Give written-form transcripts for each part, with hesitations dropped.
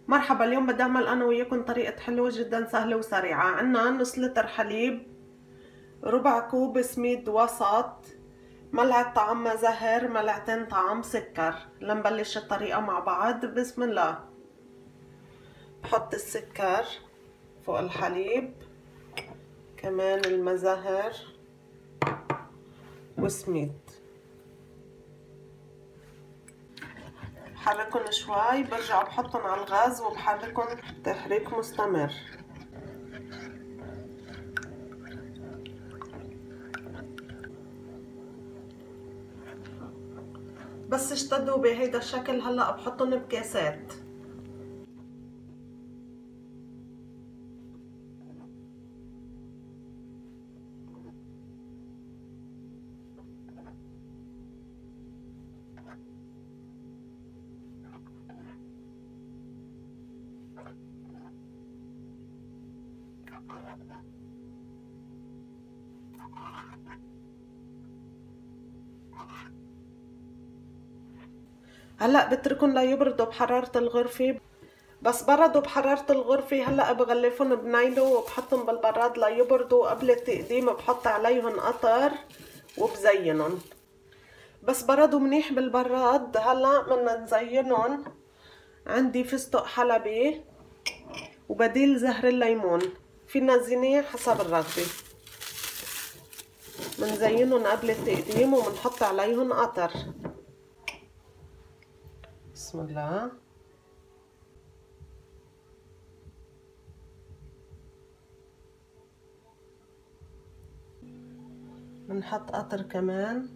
مرحبا، اليوم بدي اعمل انا وياكم طريقة حلوة جدا سهلة وسريعة. عنا نص لتر حليب، ربع كوب سميد وسط، ملعقة طعام زهر، ملعقتين طعام سكر. لنبلش الطريقة مع بعض. بسم الله. بحط السكر فوق الحليب، كمان المزهر وسميد. بحركن شوي، برجع بحطن على الغاز وبحركن تحريك مستمر. بس اشتدوا بهيدا الشكل هلا بحطن بكاسات. هلا بتركن ليبردوا بحرارة الغرفة. بس بردوا بحرارة الغرفة هلا بغلفهم بنايلو وبحطهم بالبراد ليبردوا. قبل التقديم بحط عليهم قطر وبزينهم. بس بردوا منيح بالبراد. هلا بدنا نزينهم. عندي فستق حلبي وبديل زهر الليمون، فينا نزينيه حسب الرغبة. منزينهم قبل التقديم ومنحط عليهم قطر. بسم الله. بنحط قطر كمان.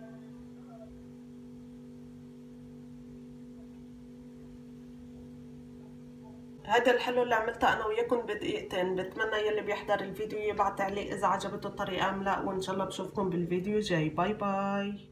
هذا الحلو اللي عملته انا وياكم بدقيقتين. بتمنى يلي بيحضر الفيديو يبعت تعليق اذا عجبته الطريقه ام لا، وان شاء الله بشوفكم بالفيديو جاي. باي باي.